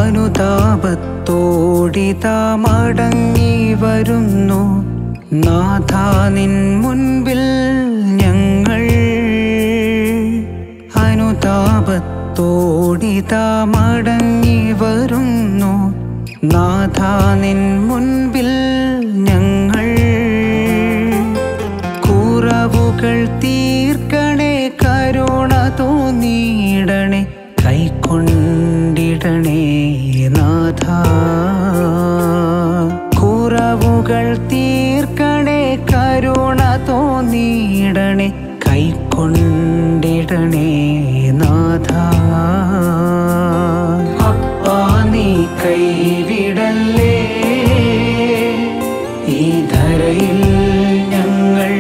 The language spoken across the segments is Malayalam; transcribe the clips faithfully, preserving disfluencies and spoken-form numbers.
അനുതാപത്തോടിതാ മടങ്ങി വരുന്നു നാഥാ നിൻ മുൻപിൽ ഞങ്ങൾ. അനുതാപത്തോടിതാ മടങ്ങി വരുന്നു നാഥാ നിൻ മുൻപിൽ ഞങ്ങൾ. കുറവുകൾ തീർക്കണേ, കരുണ തോന്നിയിടണേ, കൈക്കൊണ്ടിടണേ നാഥാ. കുറവുകൾ തീർക്കണേ, കരുണ തോന്നിയിടണേ, കൈക്കൊണ്ടിടണേ നാഥാ. അപ്പാ നീ കൈവിടല്ലേ, ഈ ധരയിൽ ഞങ്ങൾ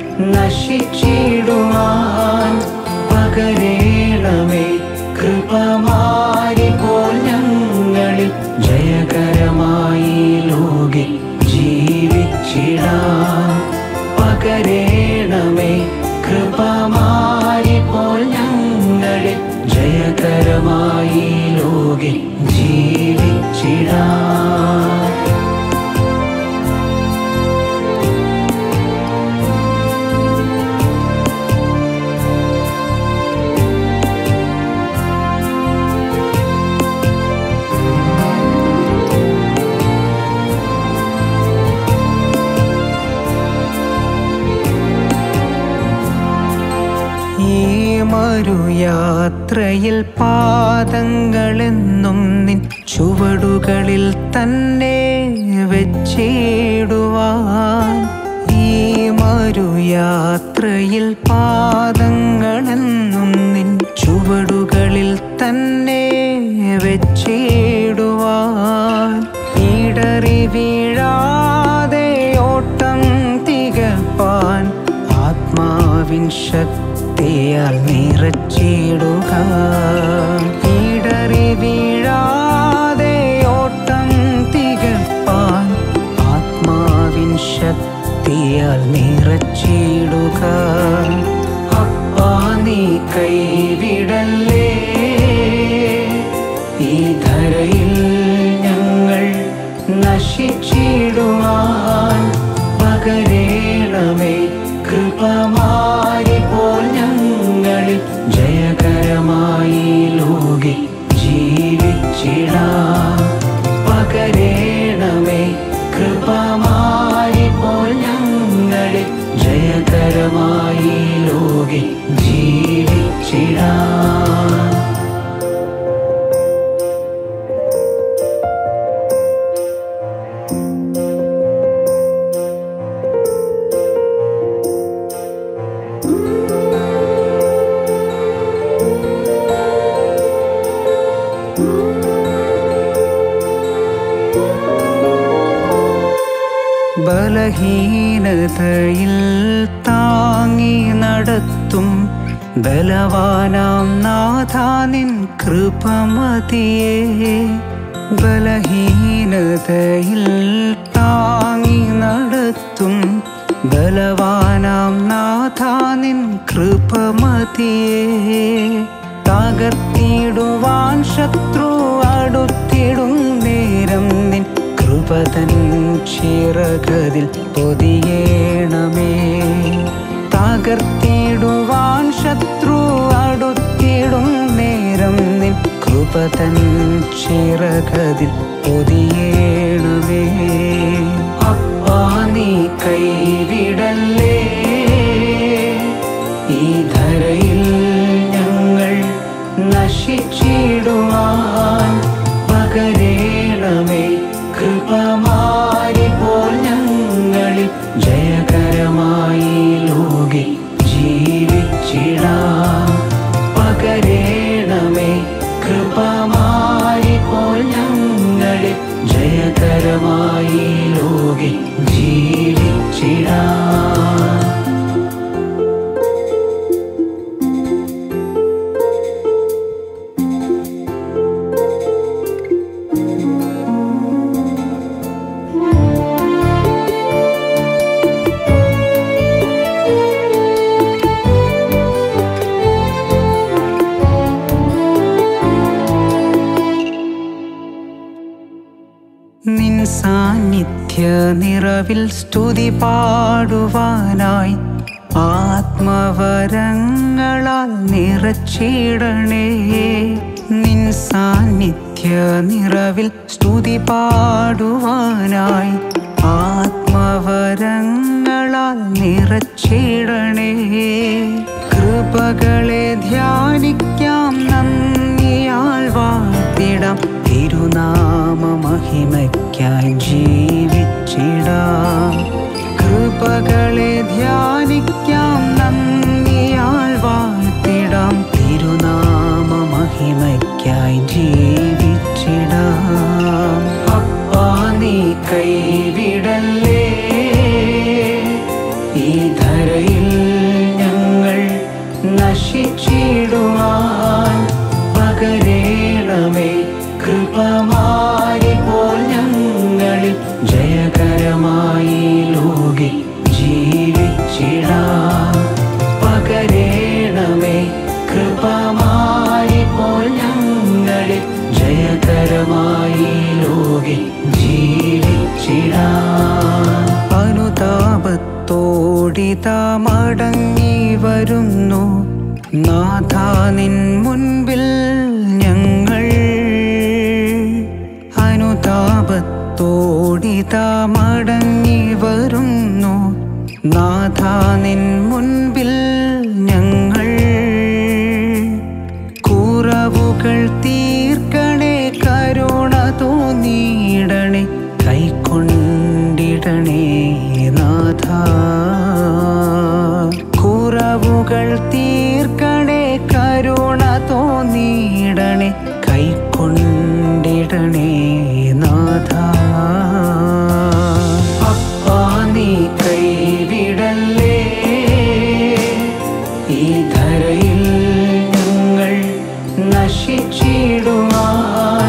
നശിച്ചിടുവാൻ പകരേണമേ കൃപമാരി പോൽ ഞങ്ങളിൽ ജയകരമായി ലോകെ ജീവിച്ചിടാൻ. പകരേണമേ കൃപമാരി പോൽ ഞങ്ങളിൽ ജയകരമായി ലോകെ ജീവിച്ചിടാൻ. യാത്രയിൽ പാദങ്ങളെന്നും നിൻ ചുവടുകളിൽ തന്നെ വെച്ചിടുവാൻ. ഈ മരുയാത്രയിൽ പാദങ്ങളെന്നും നിൻ ചുവടുകളിൽ തന്നെ വെച്ചിടുവാൻ. ഇടറി വീഴാതെ ഓട്ടം തികപ്പാൻ ആത്മാവിൻ ശക്തിയാൽ നിറച്ചിടുക. ഇടറി വീഴാതെ ഓട്ടം തികപ്പാൻ ആത്മാവിൻ ശക്തിയാൽ നിറച്ചിടുക. അപ്പാ നീ കൈവിടല്ലേ, ഈ ധരയിൽ ഞങ്ങൾ നശിച്ചിടുവാൻ പകരേണമേ കൃപമാരി പോൽ ഞങ്ങളിൽ ജയകരമായി ലോകെ ജീവിച്ചിടാൻ. പകരേണമേ കൃപമാരി പോൽ ഞങ്ങളിൽ ജയകരമായി ലോകെ ജീവിച്ചിടാൻ. ബലഹീനതയിൽ താങ്ങി നടത്തും ബലവാനാം നാഥാ നിൻ കൃപമതിയേ. ബലഹീനതയിൽ താങ്ങി നടത്തും ബലവാനാം നാഥാ നിൻ കൃപമതിയേ. തകർത്തിടുവാൻ ശത്രു അടുത്തിടും നേരം നിൻ കൃപതൻ ചിറകതിൽ പൊതിയേണമേ. തകർത്തിടുവാൻ ശത്രു അടുത്തിടും നേരം നിൻ കൃപതൻ ചിറകതിൽ പൊതിയേണമേ. അപ്പാ നീ കൈവിടല്ലേ, ഈ ധരയിൽ ഞങ്ങൾ നശിച്ചിടുവാൻ പകരേണമേ കൃപമാരി പോൽ ഞങ്ങളിൽ ജയകരമായി ലോകെ ജീവിച്ചിടാൻ. പകരേണമേ കൃപമാരി പോൽ ഞങ്ങളിൽ ജയകരമായി ലോകെ ജീവിച്ചിടാൻ. സാന്നിധ്യ നിറവിൽ സ്തുതി പാടുവാനായി ആത്മവരങ്ങളാൽ നിറച്ചിടണേ. നിൻ സാന്നിധ്യ നിറവിൽ സ്തുതി പാടുവാനായി ആത്മവരങ്ങളാൽ നിറച്ചിടണേ. കൃപകളെ ധ്യാനിക്കാം, നന്ദിയാൽ വാഴ്ത്തിടാം, തിരുനാമ മഹിമയ്ക്കായി ജീവിച്ചിടാം. കൃപകളെ ധ്യാനിക്കാം, നന്ദിയാൽ വാഴ്ത്തിടാം, തിരുനാമ മഹിമയ്ക്കായി ജീവിച്ചിടാം. അപ്പാ നീ കൈവിടല്ലേ, ഈ ധരയിൽ ഞങ്ങൾ നശിച്ചിടുവാൻ പകരേണമേ. കൃപമാരിപ്പോൾ ഞങ്ങളിൽ ജയകരമായി ലോകി ജീവിച്ചിടാം. പകരേണമേ കൃപമാരിപ്പോൾ ഞങ്ങളിൽ ജയകരമായി ലോകി ജീവിച്ചിടാം. അനുതാപത്തോടിതാ മടങ്ങി വരുന്നു നാഥാ നിൻ മുൻപിൽ ഞങ്ങൾ. അനുതാപത്തോടിതാ മടങ്ങി വരുന്നു നാഥാ നിൻ മുൻപിൽ ഞങ്ങൾ. കുറവുകൾ തീർക്കണേ, കരുണ തോന്നിയിടണേ, കൈക്കൊണ്ടിടണേ നാഥാ. കുറവുകൾ തീർക്കണേ, കരുണ തോന്നിയിടണേ, കൈക്കൊണ്ടിടണേ നാഥാ. അപ്പാ നീ കൈവിടല്ലേ, ഈ ധരയിൽ ഞങ്ങൾ നശിച്ചിടുവാൻ